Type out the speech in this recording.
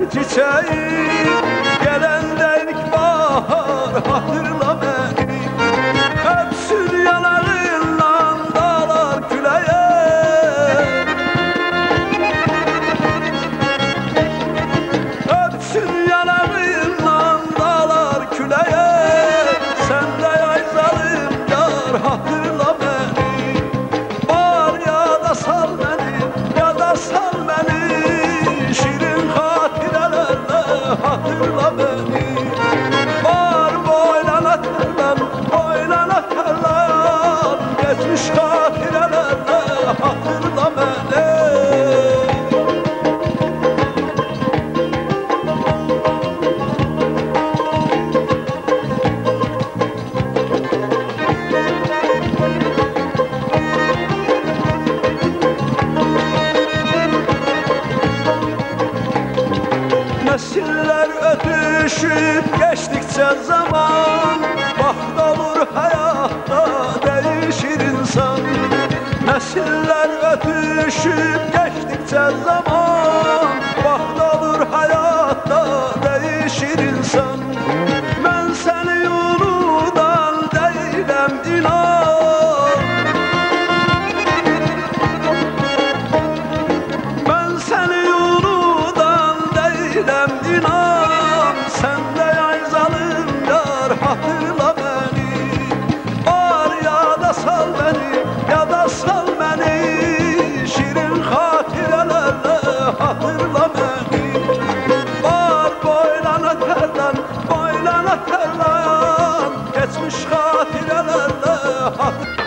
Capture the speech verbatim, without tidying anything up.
çiçeği, gelen ilkbahar hatırla beni. Öpsün yanarından dağlar küleye, öpsün yanarından dağlar küleye. Sen de yay zalim yar hatırla beni. Var ya da sal beni, ya da sal beni. Şirin hatirelerle hatırla beni. Var boylana terlen, boylana terlen. Geçmiş hatirelerle hatırla beni. Nesiller ötüşüp geçtikçe zaman, vaxt olur hayatta değişir insan. Nesiller ötüşüp geçtikçe zaman, vaxt olur hayatta değişir insan. Ben seni unudan değilim inan, ben seni unudan değilim inan. Sen de yay zalim yar hatırla beni. Var ya da sal beni, ya da sal beni. Şirin hatirelerle hatırla beni. Var boylana terlen, boylana terlen. Geçmiş hatirelerle hatırla.